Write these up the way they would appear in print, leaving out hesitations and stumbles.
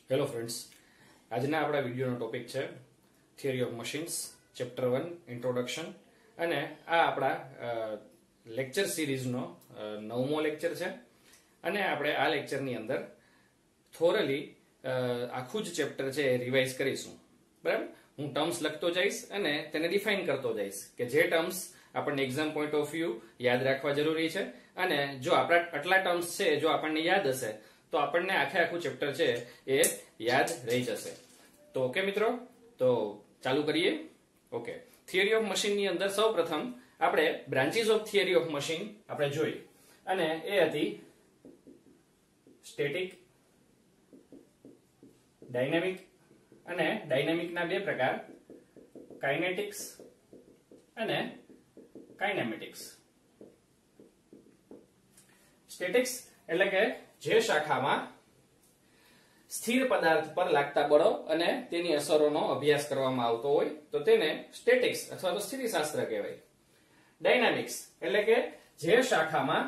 Hello friends, આજના આપણા વિડીયોનો ટોપિક છે theory of machines, chapter 1 introduction. અને આ આપણા લેક્ચર સિરીઝનો 9મો લેક્ચર છે. અને આપણે આ લેક્ચરની અંદર થોરલી આખું જ ચેપ્ટર છે એ રિવાઇઝ કરીશું. બરાબર, હું ટર્મ્સ લખતો જઈશ અને તેને ડિફાઇન કરતો જઈશ કે જે ટર્મ્સ આપણને એક્ઝામ પોઈન્ટ ઓફ વ્યૂ યાદ રાખવા જરૂરી છે. અને જો આપણા આટલા ટર્મ્સ છે જો આપણને યાદ હશે તો આપણને આખું ચેપ્ટર છે એ યાદ રહી જશે. તો ઓકે મિત્રો, તો ચાલુ કરીએ. ઓકે, થિયરી ઓફ મશીન ની અંદર સૌપ્રથમ આપણે branches of theory of machine આપણે જોઈ, અને એ હતી સ્ટેટિક, ડાયનેમિક. અને ડાયનેમિકના બે પ્રકાર, કાઇનેટિક્સ અને કાઇનેમેટિક્સ. સ્ટેટિક્સ એટલે કે જે શાખામાં સ્થિર પદાર્થ પર લાગતા બળો અને તેની અસરોનો અભ્યાસ કરવામાં આવતો હોય તો તેને સ્ટેટિક્સ અથવા તો સ્થિતિશાસ્ત્ર કહેવાય. ડાયનામિક્સ એટલે કે જે શાખામાં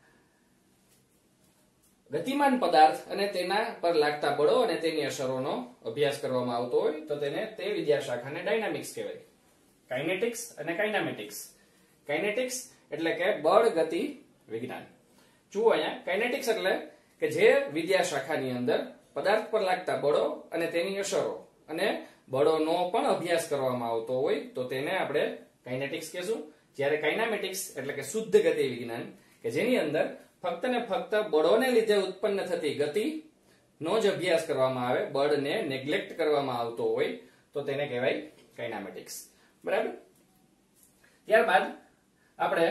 ગતિમાન પદાર્થ અને તેના પર લાગતા બળો અને તેની અસરોનો અભ્યાસ કરવામાં આવતો હોય તો તેને તે વિદ્યા શાખાને ડાયનામિક્સ કહેવાય. કાઇનેટિક્સ અને કાઇનેમેટિક્સ. કાઇનેટિક્સ એટલે કે બળ ગતિ વિજ્ઞાન. જુઓ અહીંયા, કાઇનેટિક્સ એટલે કે જે વિદ્યા શાખાની અંદર પદાર્થ પર લાગતા બળો અને તેની અસરો અને બળોનો પણ અભ્યાસ કરવામાં આવતો હોય તો તેને આપણે કાઇનેટિક્સ કહેશું. જ્યારે કાઇનેમેટિક્સ એટલે કે શુદ્ધ ગતિ વિજ્ઞાન કે જેની અંદર ફક્ત ને ફક્ત બળોને લીધે ઉત્પન્ન થતી ગતિનો જ અભ્યાસ કરવામાં આવે, બળને નેગ્લેક્ટ કરવામાં આવતો હોય તો તેને કહેવાય કાઇનેમેટિક્સ. બરાબર. ત્યારબાદ આપણે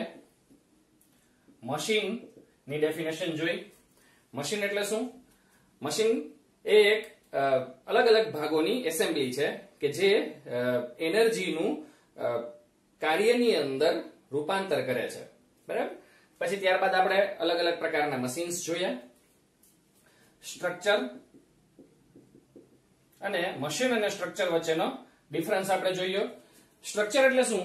મશીન ની ડેફિનેશન જોઈ. મશીન એટલે શું? મશીન એ એક અલગ અલગ ભાગોની એસેમ્બલી છે કે જે એનર્જીનું કાર્યની અંદર રૂપાંતર કરે છે. બરાબર. પછી ત્યારબાદ આપણે અલગ અલગ પ્રકારના મશીન્સ જોયા. સ્ટ્રક્ચર અને મશીન અને સ્ટ્રક્ચર વચ્ચેનો ડિફરન્સ આપણે જોયો. સ્ટ્રક્ચર એટલે શું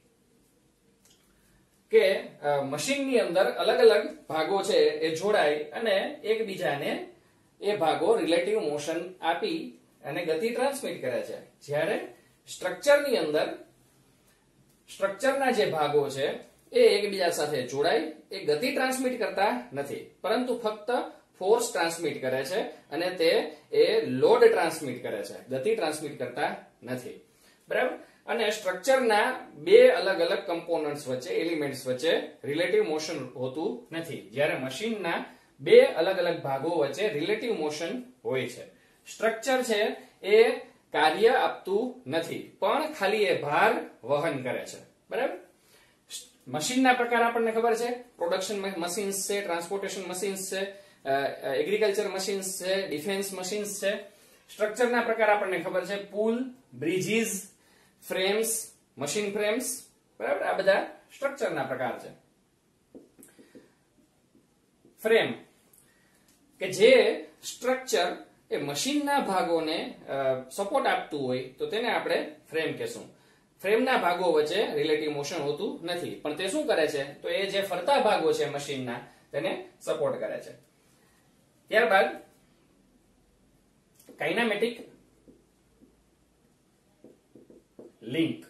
કે મશીનની અંદર અલગ અલગ ભાગો છે એ જોડાય અને એકબીજાને એ ભાગો રિલેટિવ મોશન આપી અને ગતિ ટ્રાન્સમિટ કરે છે. જ્યારે સ્ટ્રક્ચરની અંદર સ્ટ્રક્ચરના જે ભાગો છે એ એકબીજા સાથે જોડાય, એ ગતિ ટ્રાન્સમિટ કરતા નથી પરંતુ ફક્ત ફોર્સ ટ્રાન્સમિટ કરે છે અને તે એ લોડ ટ્રાન્સમિટ કરે છે, ગતિ ટ્રાન્સમિટ કરતા નથી. બરાબર. અને સ્ટ્રક્ચરના બે અલગ અલગ કમ્પોનન્ટ્સ વચ્ચે, એલિમેન્ટ્સ વચ્ચે રિલેટિવ મોશન હોતું નથી, જ્યારે મશીનના બે અલગ અલગ ભાગો વચ્ચે રિલેટિવ મોશન હોય છે. સ્ટ્રક્ચર છે એ કાર્ય આપતું નથી પણ ખાલી એ ભાર વહન કરે છે. બરાબર. મશીનના પ્રકાર આપણને ખબર છે, પ્રોડક્શન મશીન્સ છે, ટ્રાન્સપોર્ટેશન મશીન્સ છે, એગ્રીકલ્ચર મશીન્સ છે, ડિફેન્સ મશીન્સ છે. સ્ટ્રક્ચરના પ્રકાર આપણને ખબર છે, પુલ, બ્રિજીસ, ફ્રેમ્સ, મશીન ફ્રેમ્સ. બરાબર. આ બધા સ્ટ્રક્ચરના પ્રકાર છે. ફ્રેમ કે જે સ્ટ્રક્ચર એ મશીનના ભાગોને સપોર્ટ આપતું હોય તો તેને આપણે ફ્રેમ કહેશું. ફ્રેમના ભાગો વચ્ચે રિલેટિવ મોશન હોતું નથી પણ તે શું કરે છે તો એ જે ફરતા ભાગો છે મશીનના તેને સપોર્ટ કરે છે. ત્યારબાદ કાઇનેમેટિક લિંક.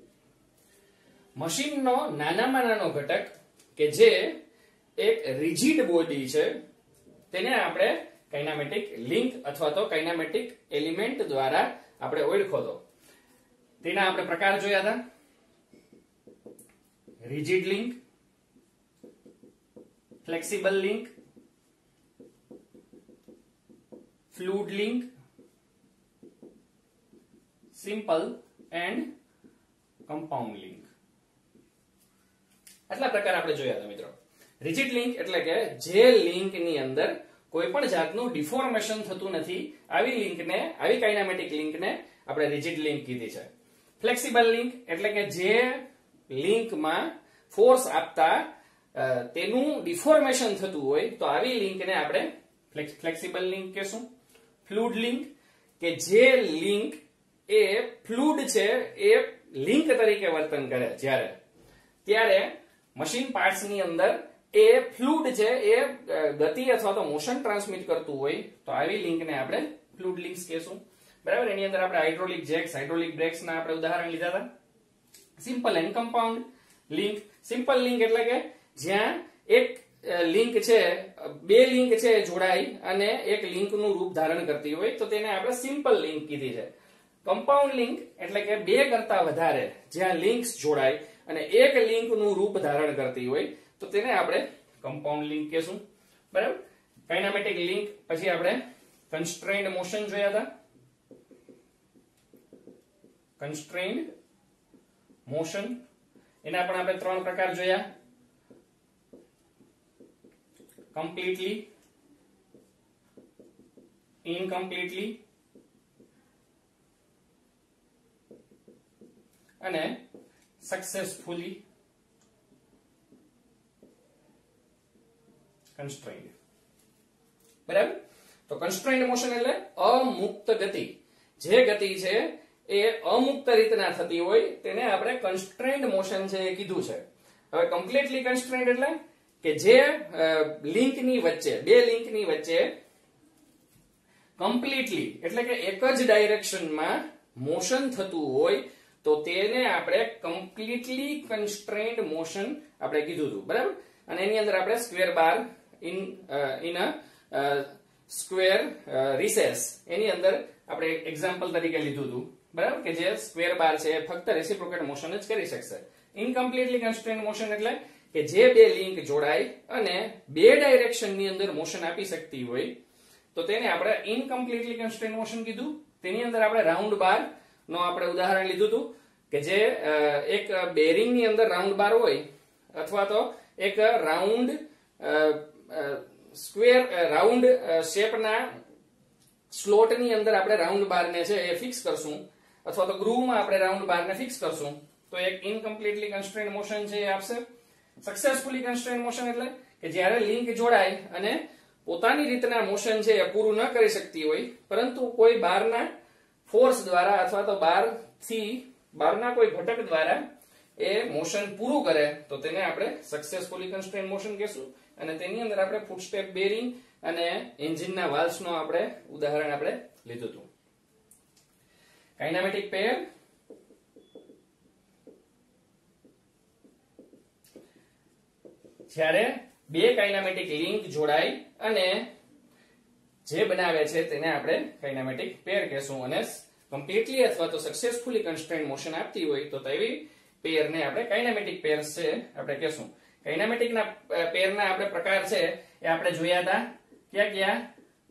મશીનનો નાનામાં નાનો ઘટક કે જે એક રિજિડ બોડી છે તેને આપણે કાઇનેમેટિક લિંક અથવા તો કાઇનેમેટિક એલિમેન્ટ દ્વારા આપણે ઓળખો તો. તેના આપણે પ્રકાર જોયા હતા. Rigid link, flexible link, fluid link, simple and compound link. આટલા પ્રકાર આપણે જોયા હતા મિત્રો. રિજિડ લિંક એટલે કે જે લિંકની અંદર કોઈ પણ જાતનું ડિફોર્મેશન થતું નથી, આવી લિંકને, આવી કાઇનેમેટિક લિંકને આપણે રિજિડ લિંક કીધી છે. ફ્લેક્સિબલ લિંક એટલે કે જે લિંકમાં ફોર્સ આપતા તેનું ડિફોર્મેશન થતું હોય તો આવી લિંકને આપણે ફ્લેક્સિબલ લિંક કહેશું. ફ્લુઇડ લિંક કે જે લિંક એ ફ્લુઇડ છે, એ લિંક તરીકે વર્તન કરે ત્યારે મશીન પાર્ટ્સની અંદર એ ફ્લુઇડ છે એ ગતિ અથવા તો મોશન ટ્રાન્સમિટ કરતું હોય તો આવી લિંકને આપણે ફ્લુઇડ લિંક્સ કહેશું, બરાબર. એની અંદર આપણે હાઇડ્રોલિક જેક્સ, હાઇડ્રોલિક બ્રેક્સ ના આપણે ઉદાહરણ લીધા હતા. Simple and compound link. Simple link એટલે કે જ્યાં એક લિંક છે, બે લિંક છે જોડાઈ અને એક લિંક નું રૂપ ધારણ કરતી હોય તો તેને આપણે સિમ્પલ લિંક કીધી છે. કમ્પાઉન્ડ લિંક એટલે કે બે કરતા વધારે જ્યાં લિંક્સ જોડાય અને એક લિંક નું રૂપ ધારણ કરતી હોય તો તેને આપણે કમ્પાઉન્ડ લિંક કહેશું, બરાબર. કાઇનેમેટિક લિંક પછી આપણે કન્સ્ટ્રેન્ડ મોશન જોયા હતા. કન્સ્ટ્રેન્ડ મોશન એના પણ આપણે ત્રણ પ્રકાર જોયા. કમ્પ્લીટલી, ઇનકમ્પ્લીટલી અને સક્સેસફુલી કન્સ્ટ્રેન્ડ, બરાબર. તો કન્સ્ટ્રેન્ડ મોશન એટલે અમુક્ત ગતિ. જે ગતિ છે એ અમુક્ત રીતના થતી હોય તેને આપણે કન્સ્ટ્રેન્ડ મોશન છે એ કીધું છે. હવે કમ્પ્લીટલી કન્સ્ટ્રેન્ડ એટલે કે જે લિંકની વચ્ચે, બે લિંકની વચ્ચે કમ્પ્લીટલી એટલે કે એક જ ડાયરેક્શનમાં મોશન થતું હોય તો તેને આપણે કમ્પ્લીટલી કન્સ્ટ્રેન્ડ મોશન આપણે કીધું હતું, બરાબર. અને એની અંદર આપણે square bar in a square recess એની અંદર આપણે એક્ઝામ્પલ તરીકે લીધું હતું, બરાબર, કે જે સ્ક્વેર બાર છે એ ફક્ત રેસિપ્રોકેટ મોશન જ કરી શકશે. ઇનકમ્પ્લીટલી કન્સ્ટ્રેન્ડ મોશન એટલે કે જે બે લિંક જોડાય અને બે ડાયરેક્શન ની અંદર મોશન આપી શકતી હોય તો તેને આપણે ઇનકમ્પ્લીટલી કન્સ્ટ્રેન્ડ મોશન કીધું. તેની અંદર આપણે રાઉન્ડ બાર નો આપણે ઉદાહરણ લીધું હતું કે જે એક બેરિંગ ની અંદર રાઉન્ડ બાર હોય અથવા તો એક રાઉન્ડ સ્ક્વેર રાઉન્ડ શેપના સ્લોટ ની અંદર આપણે રાઉન્ડ બાર ને છે એ ફિક્સ કરશું અથવા તો ગ્રુવમાં આપણે રાઉન્ડ બાર ને ફિક્સ કરશું તો એક ઇનકમ્પ્લીટલી કન્સ્ટ્રેન્ડ મોશન છે એ આપશે. સક્સેસફુલી કન્સ્ટ્રેન્ડ મોશન એટલે કે જ્યારે લિંક જોડાય અને પોતાની રીતના મોશન છે એ પૂરું ન કરી શકતી હોય પરંતુ કોઈ બહારના ફોર્સ દ્વારા અથવા તો બહારના કોઈ ઘટક દ્વારા એ મોશન પૂરું કરે તો તેને આપણે સક્સેસફુલી કન્સ્ટ્રેન્ડ મોશન કહેશું. અને તેની અંદર આપણે ફૂટસ્ટેપ બેરિંગ અને એન્જિનના વાલ્વ્સનો આપણે ઉદાહરણ આપણે લીધું હતું. Kinematic pair. જ્યારે બે કાઇનેમેટિક લિંક જોડાય અને જે બનાવે છે તેને આપણે કાઇનેમેટિક પેર કહેશું અને કમ્પ્લીટલી અથવા તો સક્સેસફુલી કન્સ્ટ્રેન્ડ મોશન આપતી હોય તો તેવી પેરને આપણે કાઇનેમેટિક પેર્સ છે આપણે કહેશું. કાઇનેમેટિક ના પેરના આપણે પ્રકાર છે એ આપણે જોયા હતા. ક્યાં ક્યાં?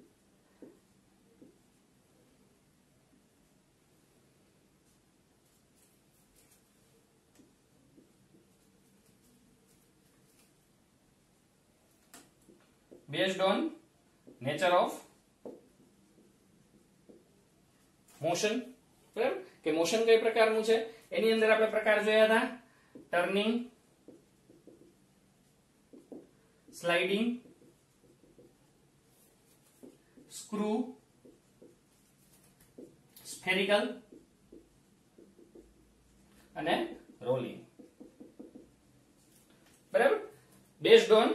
Based on nature of motion, બરાબર, કે મોશન કઈ પ્રકારનું છે એની અંદર આપણે પ્રકાર જોયા હતા. ટર્નિંગ, સ્લાઇડિંગ, સ્ક્રૂ, સ્ફેરિકલ અને રોલિંગ, બરાબર. Based on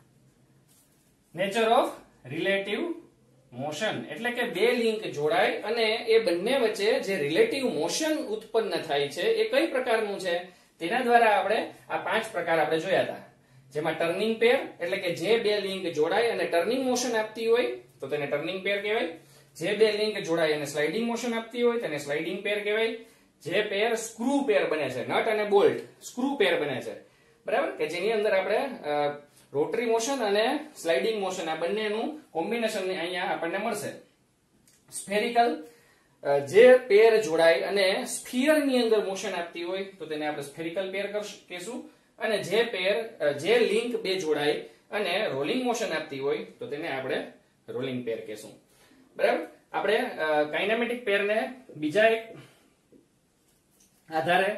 nature of relative motion એટલે કે બે લિંક જોડાય અને એ બંને વચ્ચે જે રિલેટિવ મોશન ઉત્પન્ન થાય છે એ કઈ પ્રકારનું છે તેના દ્વારા આપણે આ પાંચ પ્રકાર આપણે જોયા હતા. જેમાં ટર્નિંગ પેર એટલે કે જે બે લિંક જોડાય અને ટર્નિંગ મોશન આપતી હોય તો તેને ટર્નિંગ પેર કહેવાય. જે બે લિંક જોડાય અને સ્લાઇડિંગ મોશન આપતી હોય તેને સ્લાઇડિંગ પેર કહેવાય. જે પેર સ્ક્રૂ પેર બને છે, નટ અને બોલ્ટ સ્ક્રૂ પેર બને છે, બરાબર, કે જેની અંદર આપણે રોટરી મોશન અને સ્લાઇડિંગ મોશન આ બંનેનું કોમ્બિનેશન અહીંયા આપણને મળશે. સ્ફેરિકલ, જે પેર જોડાય અને સ્ફિયર ની અંદર મોશન આપતી હોય તો તેને આપણે સ્ફેરિકલ પેર કહીશું. અને જે લિંક બે જોડાય અને રોલિંગ મોશન આપતી હોય તો તેને આપણે રોલિંગ પેર કહીશું, બરાબર. આપણે કાઇનેમેટિક પેરને બીજા એક આધારે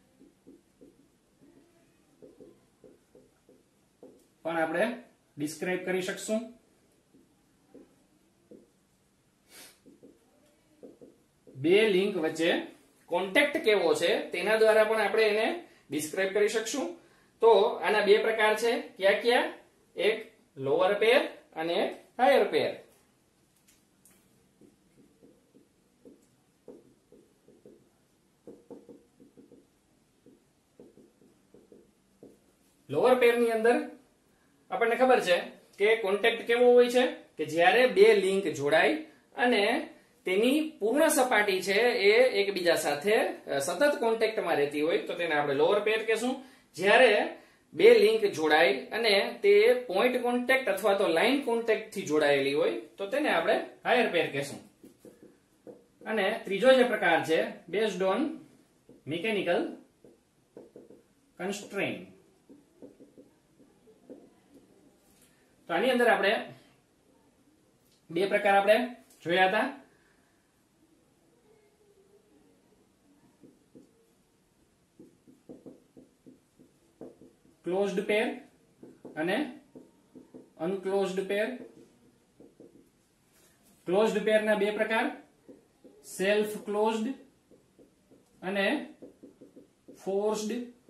પણ આપણે ડિસ્ક્રાઇબ કરી શકશું. બે લિંક વચ્ચે કોન્ટેક્ટ કેવો છે તેના દ્વારા પણ આપણે એને ડિસ્ક્રાઇબ કરી શકશું. તો આના બે પ્રકાર છે. ક્યાં ક્યાં? એક લોઅર પેર અને એક હાયર પેર. લોઅર પેરની અંદર આપણને ખબર છે કે કોન્ટેક્ટ કેવો હોય છે કે જ્યારે બે લિંક જોડાય અને તેની પૂર્ણ સપાટી છે એ એકબીજા સાથે સતત કોન્ટેક્ટમાં રહેતી હોય તો તેને આપણે લોઅર પેર કહેશું. જ્યારે બે લિંક જોડાય અને તે પોઈન્ટ કોન્ટેક્ટ અથવા તો લાઈન કોન્ટેક્ટ થી જોડાયેલી હોય તો તેને આપણે હાયર પેર કહેશું. અને ત્રીજો જે પ્રકાર છે બેઝડ ઓન મિકેનિકલ કન્સ્ટ્રેઇન. તો આની અંદર આપણે બે પ્રકાર આપણે જોયા હતા. ક્લોઝડ પેર અને અનક્લોઝડ પેર. ક્લોઝડ પેરના બે પ્રકાર, સેલ્ફ ક્લોઝડ અને ફોર્સ્ડ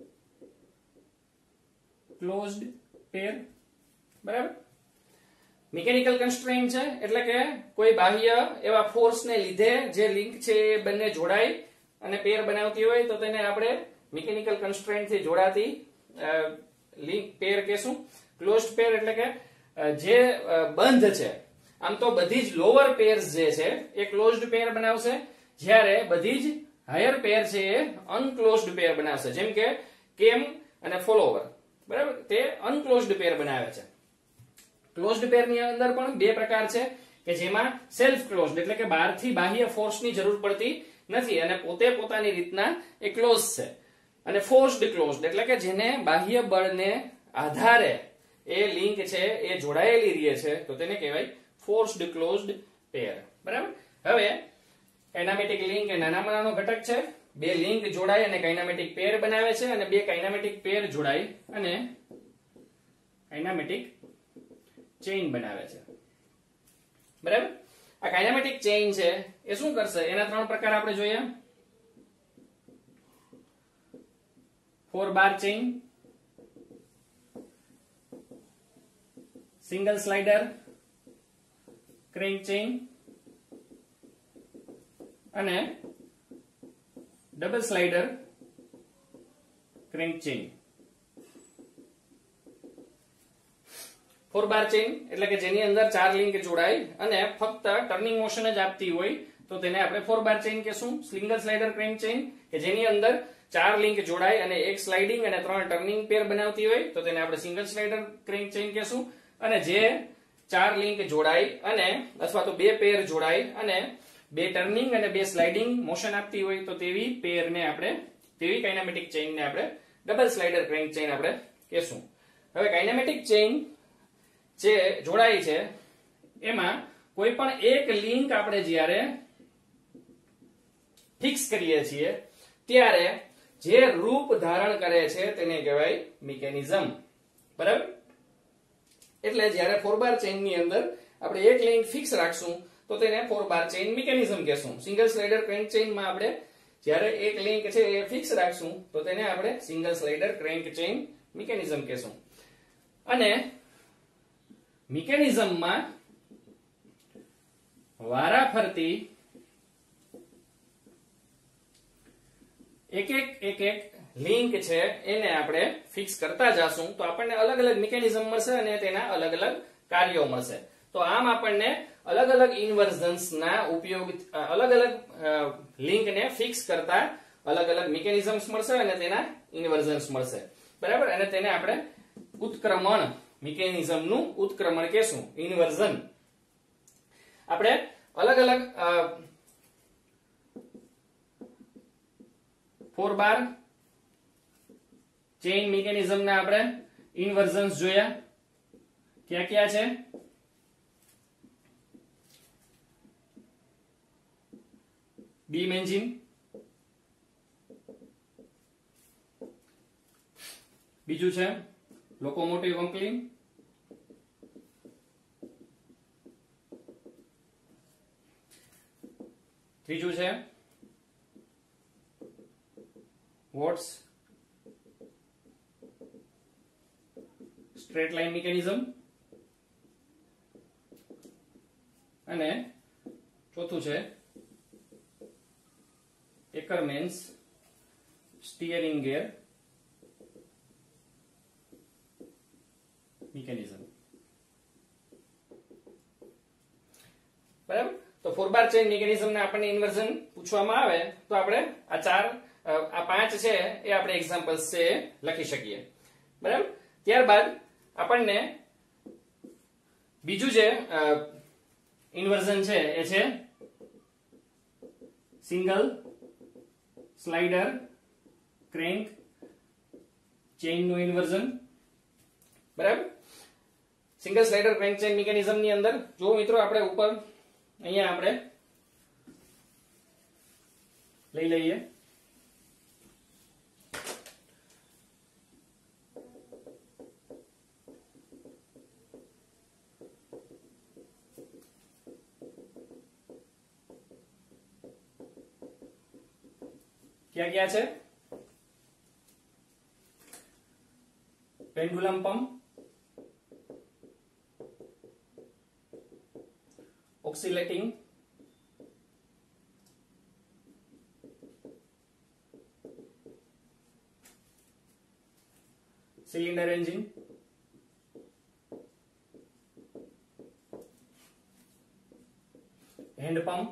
ક્લોઝડ પેર. બરાબર. મિકેનિકલ કન્સ્ટ્રેઇન છે એટલે કે કોઈ બાહ્ય એવા ફોર્સને લીધે જે લિંક છે એ બંને જોડાય અને પેર બનાવતી હોય તો તેને આપણે મિકેનિકલ કન્સ્ટ્રેઇન થી જોડાતી લિંક પેર કહેશું. ક્લોઝડ પેર એટલે કે જે બંધ છે. આમ તો બધી જ લોઅર પેર્સ જે છે એ ક્લોઝડ પેર બનાવશે, જ્યારે બધી જ હાયર પેર છે એ અનક્લોઝડ પેર બનાવશે. જેમ કે કેમ અને ફોલોવર. બરાબર, તે અનક્લોઝડ પેર બનાવે છે. ક્લોઝડ પેરની અંદર પણ બે પ્રકાર છે કે જેમાં સેલ્ફ ક્લોઝડ એટલે કે બહારથી બાહ્ય ફોર્સની જરૂર પડતી નથી અને પોતે પોતાની રીતના એ ક્લોઝ છે. અને ફોર્સ્ડ ક્લોઝડ એટલે કે જેને બાહ્ય બળને આધારે એ લિંક છે એ જોડાયેલી રહે છે તો તેને કહેવાય ફોર્સ્ડ ક્લોઝડ પેર. બરાબર. હવે કાઇનેમેટિક લિંક એ નાનામાં નાનો ઘટક છે. બે લિંક જોડાય અને કાઇનેમેટિક પેર બનાવે છે અને બે કાઇનેમેટિક પેર જોડાય અને કાઇનેમેટિક ચેઇન બનાવે છે. બરાબર. આ કાઇનેમેટિક ચેઇન છે એ શું કરશે એના ત્રણ પ્રકાર આપણે જોઈએ. 4 bar chain, single slider crank chain અને double slider crank chain. 4 bar chain એટલે કે જેની અંદર 4 લિંક જોડાય અને ફક્ત ટર્નિંગ મોશન જ આપતી હોય તો તેને આપણે 4 બાર ચેઇન કહેશું. સિંગલ સ્લાઇડર ક્રેન્ક ચેઇન કે જેની અંદર 4 લિંક જોડાય અને એક સ્લાઇડિંગ અને 3 ટર્નિંગ પેર બનાવતી હોય તો તેને આપણે સિંગલ સ્લાઇડર ક્રેન્ક ચેઇન કહેશું. અને જે 4 લિંક જોડાય અને અથવા તો બે પેર જોડાય અને બે ટર્નિંગ અને બે સ્લાઇડિંગ મોશન આપતી હોય તો તેવી પેરને આપણે તેવી કાઇનેમેટિક ચેઇનને આપણે ડબલ સ્લાઇડર ક્રેન્ક ચેઇન આપણે કહેશું. હવે કાઇનેમેટિક ચેઇન જે જોડાય છે એમાં કોઈ પણ એક લિંક આપણે જ્યારે ફિક્સ કરીએ છીએ ત્યારે જે રૂપ ધારણ કરે છે તેને કહેવાય મિકેનિઝમ. બરાબર. એટલે જ્યારે 4 બાર ચેઇન ની અંદર આપણે એક લિંક ફિક્સ રાખશું તો તેને 4 બાર ચેઇન મિકેનિઝમ કહેશું. સિંગલ સ્લાઇડર ક્રેન્ક ચેઇન માં આપણે જ્યારે એક લિંક છે એ ફિક્સ રાખશું તો તેને આપણે single slider crank chain mechanism કહેશું. અને મિકેનિઝમમાં વારાફરતી એક એક લિંક છે એને આપણે ફિક્સ કરતા જાશું તો આપણને અલગ અલગ મિકેનિઝમ મળશે અને તેના અલગ અલગ કાર્યો મળશે. તો આમ આપણને અલગ અલગ ઇન્વર્ઝન્સ ના ઉપયોગ અલગ અલગ લિંકને ફિક્સ કરતા અલગ અલગ મિકેનિઝમ્સ મળશે અને તેના ઇન્વર્ઝન્સ મળશે. બરાબર. અને તેને આપણે ઉત્ક્રમણ મિકેનિઝમનું ઉત્ક્રમણ કહેશું, ઇન્વર્ઝન. આપણે અલગ અલગ 4 બાર ચેઇન મિકેનિઝમના આપણે ઇન્વર્ઝન્સ જોયા. ક્યાં ક્યાં છે? બીમ એન્જિન, બીજું છે લોકોમોટિવ વંકલિંગ, ત્રીજું છે વોટ્સ સ્ટ્રેટ લાઇન મિકેનિઝમ અને ચોથું છે એકરમેન્સ સ્ટીયરિંગ ગેર મિકેનિઝમ. બરાબર. તો 4 બાર ચેઇન મિકેનિઝમ ને આપણને ઇન્વર્ઝન પૂછવામાં આવે તો આપણે આ 5 છે એ આપણે એક્ઝામ્પલ્સ છે એ લખી શકીએ. બરાબર. ત્યારબાદ આપણને બીજું જે ઇન્વર્ઝન છે એ છે સિંગલ સ્લાઇડર ક્રેન્ક ચેઇન નું ઇન્વર્ઝન. બરાબર. Single slider crank chain mechanism ની અંદર જો મિત્રો આપણે ઉપર અહીંયા આપણે લઈ લઈએ. क्या क्या है? Pendulum pump, oscillating, cylinder engine, hand pump,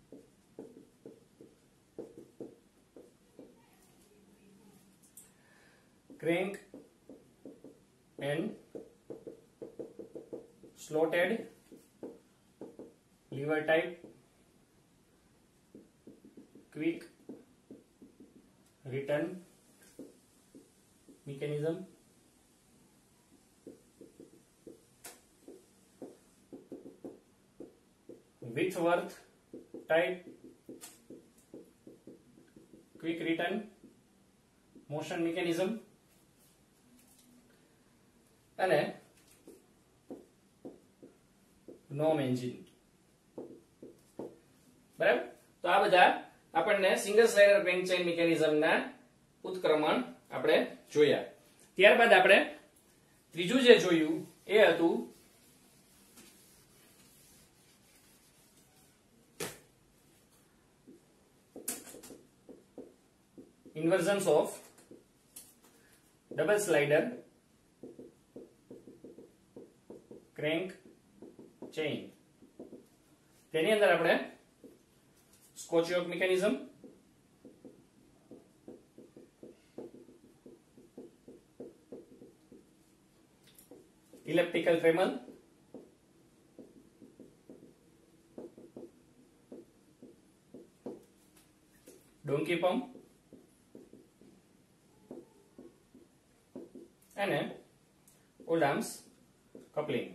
crank and slotted lever type, quick return mechanism, Whitworth type, quick return motion mechanism અને નોમ એન્જિન. બરાબર. તો આ બધા આપણને single slider crank chain mechanism ના ઉત્ક્રમણ આપણે જોયા. ત્યારબાદ આપણે ત્રીજું જે જોયું એ હતું inversions of double slider crank chain. તેની અંદર આપણે scotch yoke mechanism, electrical trammel, donkey pump અને ઓલ્ડામ્સ કપલિંગ.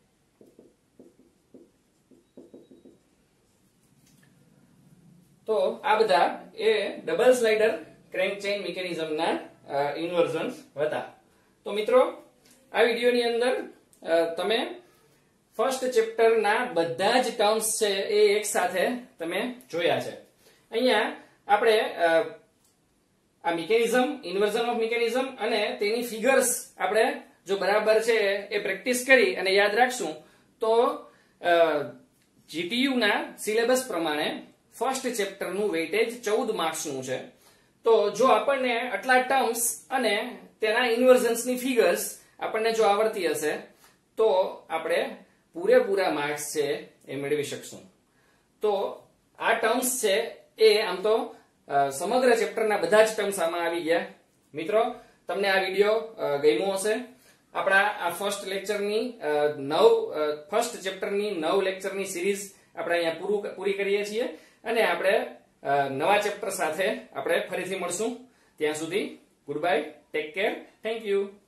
તો આ બધા એ ડબલ સ્લાઇડર ક્રેન્ક ચેઇન મિકેનિઝમના ઇન્વર્ઝન્સ હતા. તો મિત્રો આ વિડિયોની અંદર તમે ફર્સ્ટ ચેપ્ટરના બધા જ ટર્મ્સ છે એ એક સાથે તમે જોયા છે. અહીંયા આપણે આ મિકેનિઝમ, ઇન્વર્ઝન ઓફ મિકેનિઝમ અને તેની ફિગર્સ આપણે જો બરાબર છે એ પ્રેક્ટિસ કરી અને યાદ રાખશું તો જીટીયુ ના સિલેબસ પ્રમાણે ફર્સ્ટ ચેપ્ટર નું વેઇટેજ 14 માર્ક્સ નું છે. તો જો આપણને આટલા ટર્મ્સ અને તેના ઇન્વર્ઝન્સ ની ફિગર્સ આપણને જો આવડતી હશે તો આપણે પૂરેપૂરા માર્ક્સ છે એ મેળવી શકશું. તો આ ટર્મ્સ છે એ આમ તો સમગ્ર ચેપ્ટરના બધા જ ટર્મ્સ આમાં આવી ગયા. મિત્રો તમને આ વિડિયો ગમ્યો હશે. આપણા આ ફર્સ્ટ લેક્ચરની ફર્સ્ટ ચેપ્ટરની 9 લેક્ચરની સિરીઝ આપણે અહીંયા પૂરી કરીએ છીએ અને આપણે નવા ચેપ્ટર સાથે આપણે ફરીથી મળશું. ત્યાં સુધી good bye, take care, thank you.